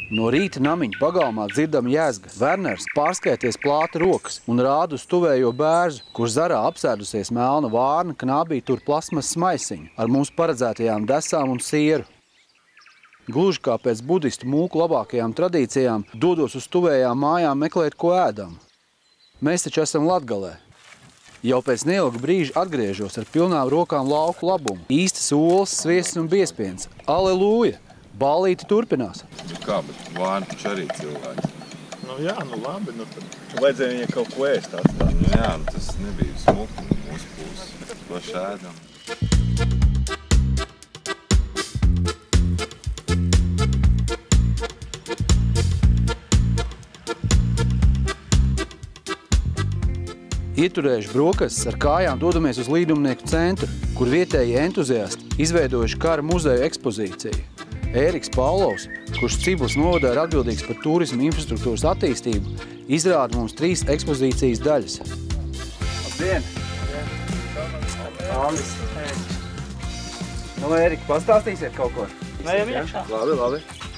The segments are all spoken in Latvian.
No rīta namiņa pagalmā dzirdama jēzga. Werners pārskaities plāta rokas un rāda uz tuvējo bērzu, kurš zarā apsēdusies melna vārna knābī tur plasmasas maisiņu ar mums paredzētajām desām un sieru. Gluži kā pēc budistu mūku labākajām tradīcijām dodos uz tuvējām mājām meklēt, ko ēdam. Mēs taču esam Latgalē. Jau pēc neilga brīža atgriežos ar pilnām rokām lauku labumu. Īstas olas, sviests un biespiens. Aleluja! Ballīti turpinās. Kā, bet vārni taču arī cilvēki. Nu jā, nu labi, nu tad vajadzēja viņai kaut ko ēst atstāt. Nu jā, nu tas nebija smuki no mūsu puses. Paši ēdam. Ieturējuši brokastis ar kājām dodamies uz līdumnieku centru, kur vietēji entuziasti izveidojuši kara muzeju ekspozīciju. Ēriks Paulovs, kurš Ciblas novadā ir atbildīgs par turismu infrastruktūras attīstību, izrāda mums 3 ekspozīcijas daļas. Labdien! Aldis. Nu, Ērika, pastāstīsiet kaut ko? Nē, iekšā. Labi.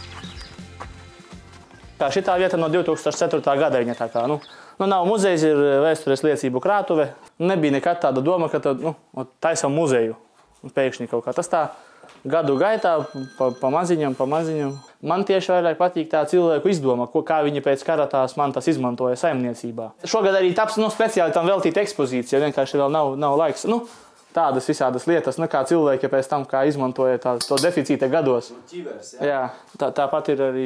Šitā vieta no 2004. gada viņa tā kā, nav muzejs, ir vēstures liecību krātuve. Nebija nekad tāda doma, ka taisam muzeju. Pēkšņi kaut kā tas tā. Gadu gaitā, pa maziņam. Man tieši vairāk patīk tā cilvēku izdoma, kā viņi pēc kara tās mantas izmantoja saimniecībā. Šogad arī taps speciāli tam veltīta ekspozīcija, vienkārši vēl nav laiks. Tādas visādas lietas, kā cilvēki pēc tam, kā izmantoja to deficīta gados. Ķivers, jā? Jā, tāpat ir arī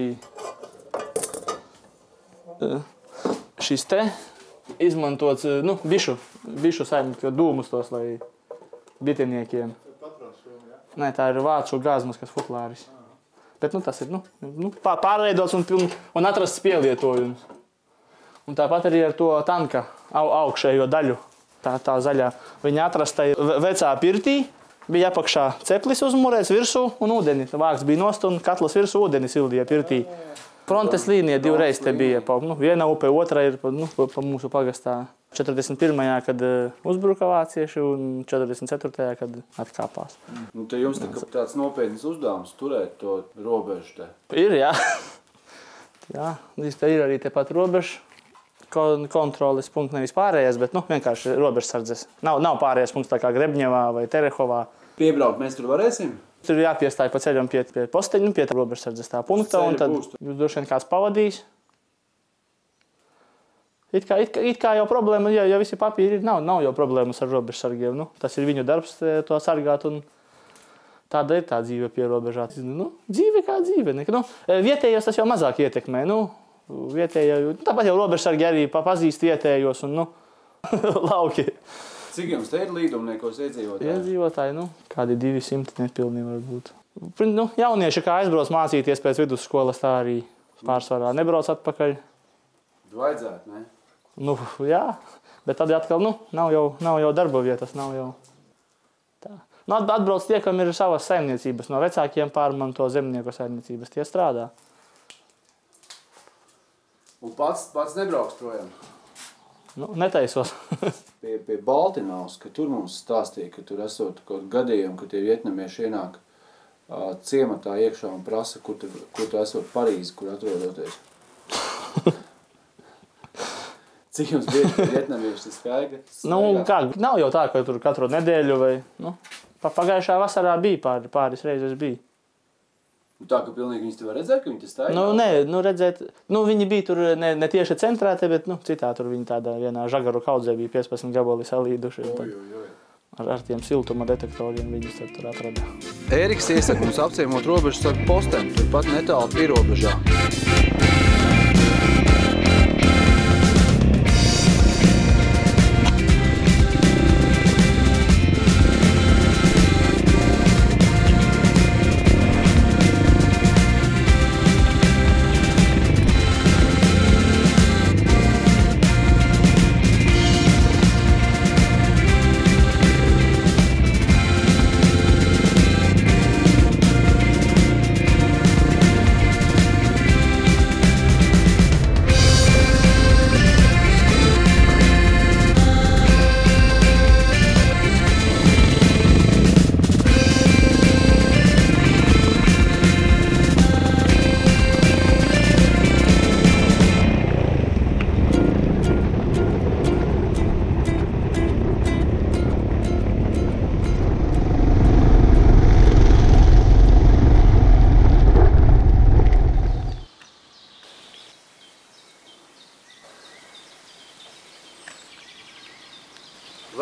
šis te izmantots, bišu saimnieku dūmus tos, lai bitiniekiem. Nē, tā ir vācu gāzmaskas futlāris. Bet tas ir pārveidots un atrasts pielietojums. Un tāpat arī ar to tanka augšējo daļu, tā zaļā. Viņa atrasta vecā pirtī, bija apakšā ceplis uzmurēts virsū un ūdeni. Vāks bija nost un katlas virsū ūdeni sildīja pirtī. Frontes līnija 2 reizes te bija. Viena upe, otra ir pa mūsu pagastā. 41. kad uzbruka vācieši un 44. kad atkāpās. Te jums tāds nopietns uzdevums turēt to robežu te? Ir, jā. Jā, ir arī tepat robežu kontroles punkts, nevis pārējais, bet vienkārši robežsardzes. Nav pārējais punkts tā kā Grebņevā vai Terehovā. Piebraukt mēs tur varēsim? Tur jāpiestāj pa ceļam pie posteņu, pie robežsardzes tā punkta, un tad jūs droši vien kāds pavadīs. It kā jau problēma, ja visi papīri ir, nav jau problēmas ar robežsargiem. Tas ir viņu darbs to sargāt, un tāda ir tā dzīve pie robežā. Dzīve kā dzīve. Vietējos tas jau mazāk ietekmē. Tāpat jau robežsargi arī pazīst vietējos un lauki. Cik jums te ir līdumniekos iedzīvotāji? Iedzīvotāji, kādi 200 nepilni varbūt. Jaunieši kā aizbrauc mācīties pēc vidusskolas, tā arī pārsvarā nebrauc atpakaļ. Vajadzētu, ne? Jā, bet tad atkal, nav jau darba vietas, nav jau tā. Atbrauc tie, kam ir savas saimniecības, no vecākiem pārmanto zemnieku saimniecības, tie strādā. Un pats nebrauks projām? Netaisos. Pie Baltinavas, ka tur mums stāstīja, ka tur esot kaut gadījumi, ka tie vietnamieši ienāk ciematā iekšā un prasa, kur tu esot Parīzi, kur atrodoties. Cik jums bieži vietnamieši tas skaidri? Nav jau tā, ka tur katru nedēļu vai... Pagājušā vasarā bija pāris reizes bija. Tā, ka pilnīgi viņas te var redzēt, ka viņi te staigā? Nē, redzēt... Viņi bija tur ne tieši centrā te, bet citā tur viņi tādā vienā žagaru kaudzē bija 15 gabali salīduši. Ar tiem siltuma detektoriem viņus tur atrada. Ēriks iesaka mums apciemot robežsargu posteni, turpat netālu pierobežā.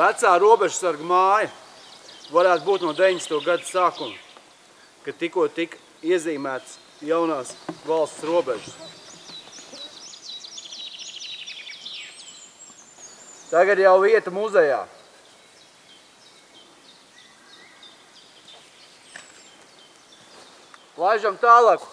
Vecā robežsarga māja varētu būt no 90. gadu sākuma, kad tikko tika iezīmēts jaunās valsts robežas. Tagad jau vieta muzejā. Laižam tālāk.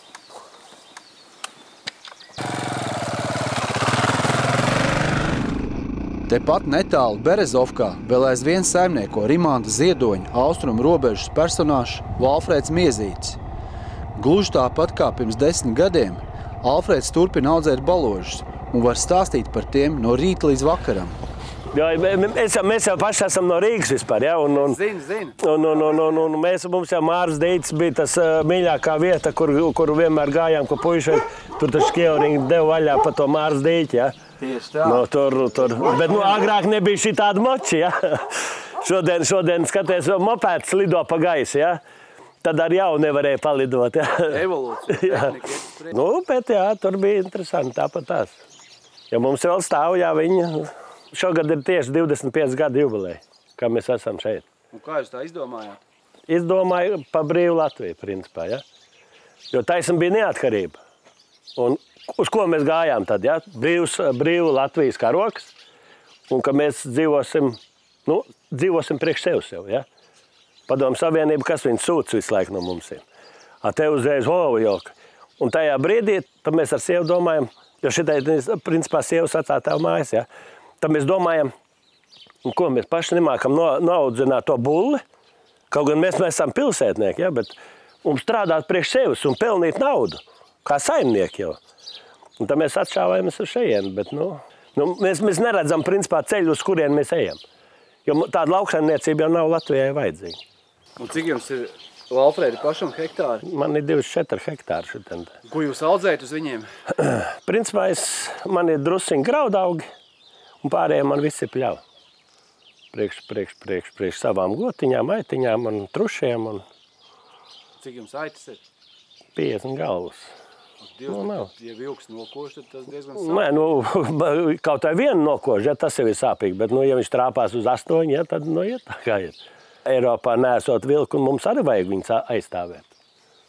Tepat netālu Berezovkā vēl aizvien saimnieko Rimanta Ziedoņa austrumu robežas personāžs Valfrēds Miezītis. Gluži tāpat kā pirms 10 gadiem, Alfrēds turpina audzēt baložus un var stāstīt par tiem no rīta līdz vakaram. Jā, mēs jau paši esam no Rīgas vispār, ja? Zinu. Mums jau Māras Dītis bija tas mīļākā vieta, kur vienmēr gājām, ko puiši tur taču Kievriņi deva vaļā pa to Māras Dīti, ja? Tieši tā. Tur. Bet agrāk nebija šī tāda moči, ja? Šodien skaties, mopēds lido pa gaisu, ja? Tad ar jau nevarēja palidot, ja? Evolūcija. Bet jā, tur bija interesanti tāpat tās. Ja mums vēl stāv, jā, viņa šogad ir tieši 25 gadu jubileja, kā mēs esam šeit. Un kā jūs tā izdomājāt? Izdomāju pa brīvu Latviju, principā, ja? Jo taisam bija neatkarība. Un uz ko mēs gājām tad, ja? Brīvu Latvijas karoks, un ka mēs dzīvosim priekš sev, ja? Padomu Savienība, kas viņu sūc visu laiku no mums ir. Te uzreiz joka. Un tajā brīdī, tad mēs ar sievu domājam, jo šitai, principā, sievas atstātā mājas, ja? Tad mēs domājam, ko mēs paši nemākam noaudzināt to bulli, kaut gan mēs esam pilsētnieki, ja? Bet strādāt priekš sevis un pelnīt naudu, kā saimnieki jau. Un tad mēs atšāvājamies uz šejienu, bet mēs neredzam, principā, ceļu, uz kurien mēs ejam. Jo tāda lauksaimniecība jau nav Latvijai vajadzīga. Un cik jums ir, Valfrēdi, pašam hektāri? Man ir 24 hektāri šitien. Ko jūs audzējat uz viņiem? Principā man ir drusiņi graudaugi, un pārējiem man viss ir pļauj. Priekš savām gotiņām, aitiņām un trušiem. Cik jums aitas ir? 50 galvas. Ja vilks nokož, tad tas diezgan sāpīgi. Nē, kaut vai vienu nokož, ja, tas jau ir sāpīgi, bet, ja viņš trāpās uz 8, ja, tad, iet tā kā ir. Eiropā neesot vilku, un mums arī vajag viņus aizstāvēt.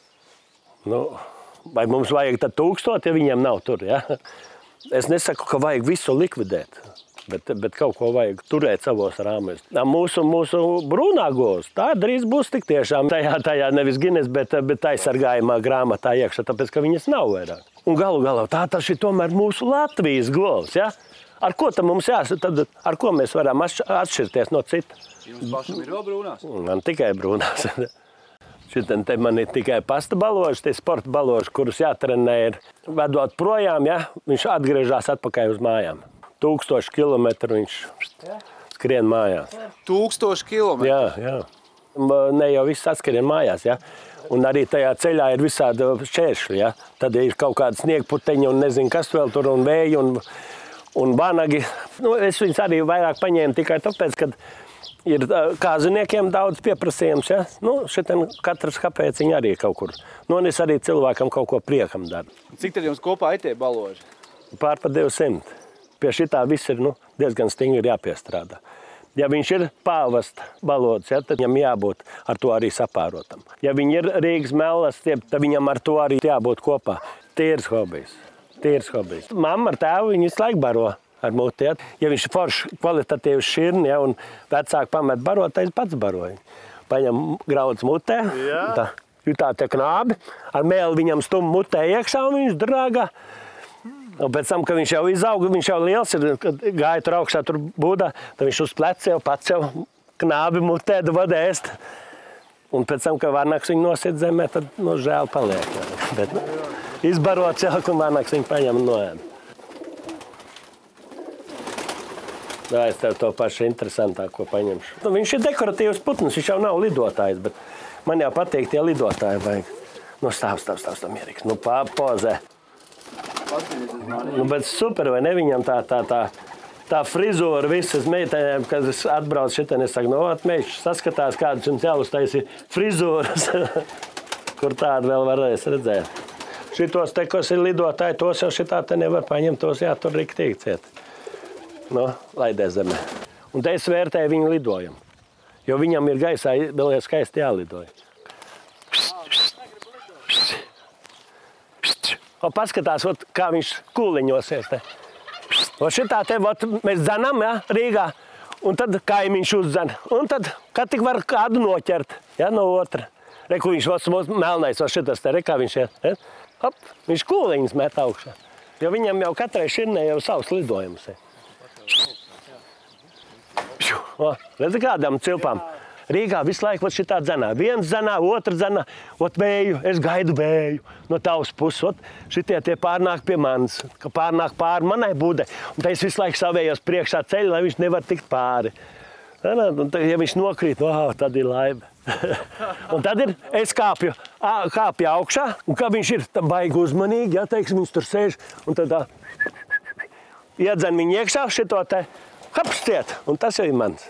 Vai mums vajag tad 1000, ja viņiem nav tur, ja? Es nesaku, ka vajag visu likvidēt, bet kaut ko vajag turēt savos rāmēs. Mūsu brūnā govs, tā drīz būs tik tiešām tajā nevis Guinness, bet aizsargājumā grāmatā iekšā, tāpēc, ka viņas nav vairāk. Un galu galā, tā tas ir tomēr mūsu Latvijas govs, ja? Ar ko tad mums tad ar ko mēs varam atšķirties no cita? Jums pašam ir vēl brūnās? Man tikai brūnās. Šitien te man ir tikai pasta baloži, tie sporta baloži, kurus jātrenē ir. Vedot projām, ja, viņš atgriežās atpakaļ uz mājām. 1000 kilometru viņš skrien mājās. 1000 kilometru? Jā. Ne jau viss atskrien mājās, ja. Un arī tajā ceļā ir visādi šķēršļi, ja. Tad ir kaut kāda sniegputeņi un nezinu, kas vēl tur un vēji un vanagi. Es viņus arī vairāk paņēmu tikai tāpēc, kad ir kāziniekiem daudz pieprasījums, ja? Šitien katrs kāpēciņi arī kaut kur. Un es arī cilvēkam kaut ko priekam daru. Cik tad jums kopā aitie baloži? Pār pa 200. Pie šitā viss ir diezgan stingri jāpiestrādā. Ja viņš ir pāvasta balods, ja, tad viņam jābūt ar to arī sapārotam. Ja viņi ir Rīgas mellas, tad viņam ar to arī jābūt kopā. Tīrs hobijs. Mamma ar tēvu viņu visu laiku baro ar muti. Ja, ja viņš ir forši kvalitatīvs širni, ja, un vecāki pamet barot, tad es pats baroju. Paņem grauds mutē, tā tie knābi, ar mēli viņam stum mutē iekšā un viņš drāgā. Un pēc tam, kad viņš jau izauga, viņš jau liels ir, kad gāja tur augšā tur būdā, tad viņš uz pleca jau pats jau knābi mutē dod ēst. Un pēc tam, kad varnaks viņu nosiet zemē, tad žēl paliek. Bet izbarot cilvēku un varnaks viņu paņem un noēd. Es tev to pašu interesantāko paņemšu. Viņš ir dekoratīvs putns, viņš jau nav lidotājs, bet man jau patīk tie lidotāji vajag. Stāv mierīgs, pozē. Bet super, vai ne viņam tā frizūra visas meitenēm, kad es atbraucu šitien, es saku, meiši saskatās, kādas jums jāuztaisi frizūras, kur tādu vēl varēs redzēt. Šitos te, kas ir lidotāji, tos jau šitā te nevar paņemt, tos jātur riktīgi ciet. Laidē zemē. Un te es vērtēju viņu lidojumu. Jo viņam ir gaisā vēl skaisti jālidoja. O, paskatās, kā viņš kūliņosies te. O, šitā te mēs dzanam, ja, Rīgā, un tad kaimiņš uzdzen. Un tad, kad tik var kādu noķert, ja, no otra. Re, kur viņš melnais, šitas te, re, kā viņš iet. Ja? Hop, viņš kūliņas met augšā. Jo viņam jau katrai širnē jau savs lidojums. O, redzi kādām cilpām? Rīgā visu laiku šitā dzenā. Viens dzenā, otrs dzenā, vēju, es gaidu vēju no tavas puses. Šitie tie pārnāk pie manis, ka pārnāk pāri manai budai. Un tā es visu laiku savējos priekšā ceļu, lai viņš nevar tikt pāri. Un ja viņš nokrīt, tad ir laime. Un tad es kāpju augšā, un kā viņš ir baigi uzmanīgi, ja, teiksim, viņš tur sēž, un tad tā iedzen viņu iekšā šito te, kapstiet, un tas jau ir mans.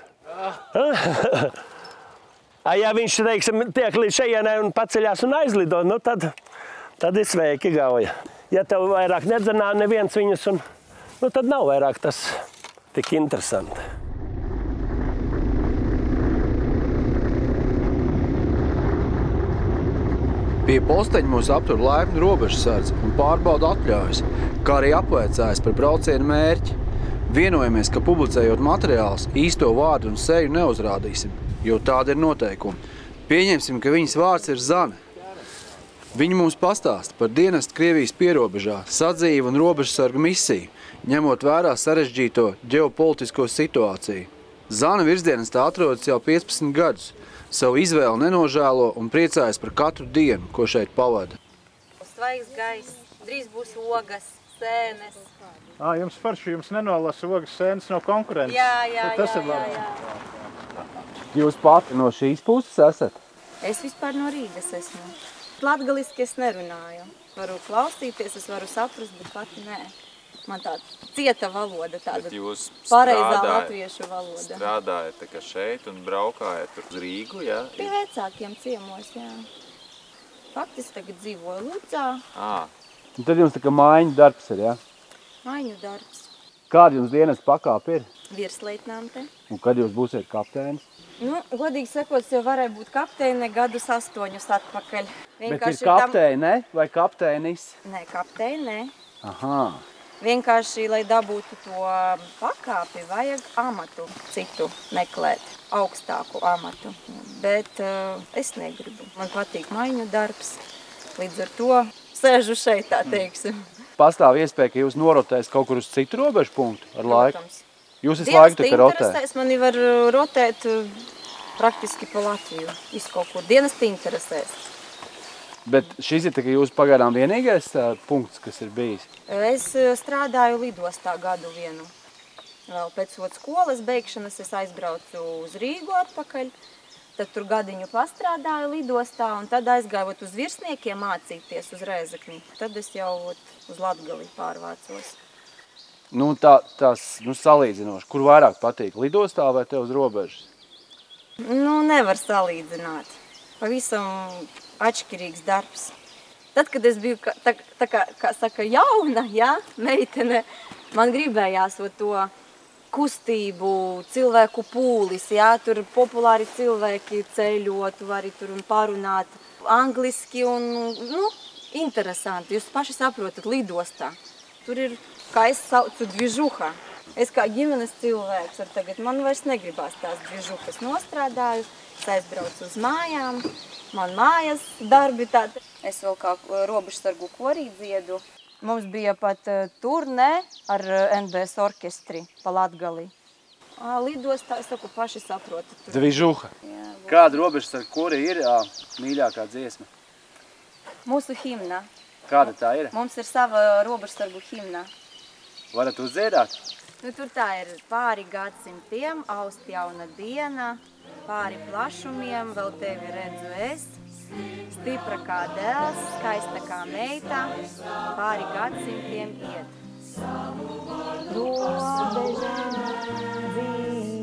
Ja viņš, teiksim, tiek līdz šejienai un paceļās un aizlido, nu tad ir sveiki gauja. Ja tev vairāk nedzenā neviens viņus, nu tad nav vairāk tas tik interesanti. Pie posteņa mūs aptur laipni robežsardze un pārbauda atļaujas, kā arī apvaicājas par braucienu mērķi. Vienojamies, ka publicējot materiālus, īsto vārdu un seju neuzrādīsim, jo tāda ir noteikumi. Pieņemsim, ka viņas vārds ir Zane. Viņa mums pastāsta par dienestu Krievijas pierobežā, sadzīvu un robežsargu misiju, ņemot vērā sarežģīto ģeopolitisko situāciju. Zane virsdienestā atrodas jau 15 gadus. Savu izvēli nenožēlo un priecājas par katru dienu, ko šeit pavada. Svaigs gaiss, drīz būs ogas, sēnes. Jums forši, jums nenolasa ogas sēnes no konkurences. Jā. Tas ir labi. Jūs pati no šīs puses esat? Es vispār no Rīgas esmu. Latgaliski es nerunāju. Varu klausīties, es varu saprast, bet pati nē. Man tāda cieta valoda, tāda pareizā latviešu valoda. Strādājat tā kā šeit un braukājat uz Rīgu, jā? Pie vecākiem ciemos, jā. Faktiski tagad dzīvoju Ludzā. Un tad jums tā kā mājiņu darbs ir, jā? Mājiņu darbs. Kāda jums dienas pakāpe ir? Virsleitnante. Un kad jūs būsiet kapteinis? Nu, godīgi sakot, jau varēja būt kapteine gadus 8 atpakaļ. Bet ir kapteine vai kapteinis? Nē, kapteine. Aha. Vienkārši, lai dabūtu to pakāpi, vajag amatu citu meklēt, augstāku amatu. Bet es negribu. Man patīk maiņu darbs, līdz ar to sēžu šeit, tā teiksim. Pastāv iespēja, ka jūs norotēs kaut kur uz citu robežu punktu ar laiku? Protams. Jūs visu laiku tā kā rotē? Interesēs, mani var rotēt praktiski pa Latviju. Visu kaut kur dienesti interesēs. Bet šis ir tā kā jūs pagaidām vienīgais punkts, kas ir bijis? Es strādāju lidostā gadu vienu. Vēl pēc skolas beigšanas es aizbraucu uz Rīgu atpakaļ. Tad tur gadiņu pastrādāju lidostā un tad aizgāju uz virsniekiem mācīties uz Rēzekni. Tad es jau uz Latgali pārvācos. Nu, tās salīdzinoši. Kur vairāk patīk? Lidostā vai te uz robežas? Nu, nevar salīdzināt. Pavisam atšķirīgs darbs. Tad, kad es biju tā kā saka, jauna, ja, meitene, man gribējās to kustību, cilvēku pūlis, ja, tur populāri cilvēki ceļo, tu vari tur un parunāt angliski un, nu, interesanti. Jūs paši saprotat, lidostā. Tur ir, kā es saucu, dvižuha. Es kā ģimenes cilvēks ar tagad, man vairs negribās tās dvižuhas. Nostrādāju, es aizbraucu uz mājām, man mājas darbi tādi. Es vēl kā robežsargu korī dziedu. Mums bija pat turnē ar NBS orķestri pa Latgali. Lidostā, es saku, paši saprotat. Dvižuha. Kāda robežsargu korī ir mīļākā dziesma? Mūsu himna. Kāda tā ir? Mums ir sava robežsargu himna. Varat uzdziedāt? Nu, tur tā ir pāri gadsimtiem, aust jauna diena, pāri plašumiem, vēl tevi redzu es. Stipra kā dēls, skaista kā meita, pāri gadsimtiem iet. Robeža dzīve.